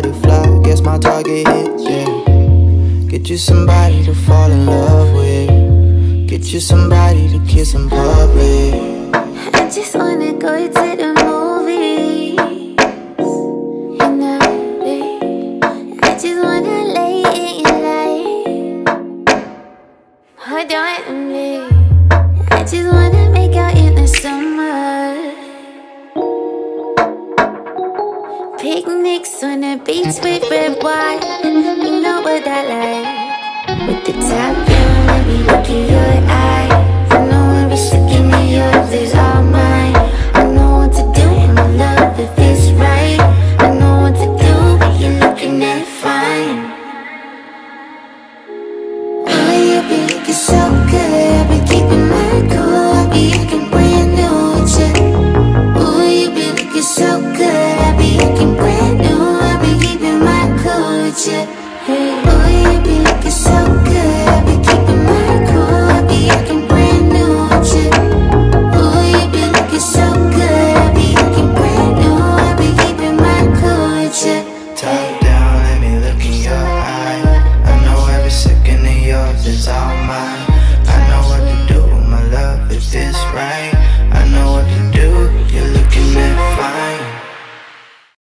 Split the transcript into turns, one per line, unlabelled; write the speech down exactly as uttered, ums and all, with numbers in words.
fly to fly, guess my target hit, yeah. Get you somebody to fall in love with. Get you somebody to kiss in public.
I just wanna go to the movies, you know, I just wanna lay in your light. Hold on to me. I just wanna make out in the summer. Picnics on the beach with red wine, you know what I like. With the top down, let me look in your eye. I know every second of yours is all mine. I know what to do in my love if it's right. I know what to do when you're looking that fine. Oh, you be looking so good, I be keeping my cool. I be acting brand new with you. Oh, you be looking so good, I be acting brand new. I be keeping my cool with you. Hey.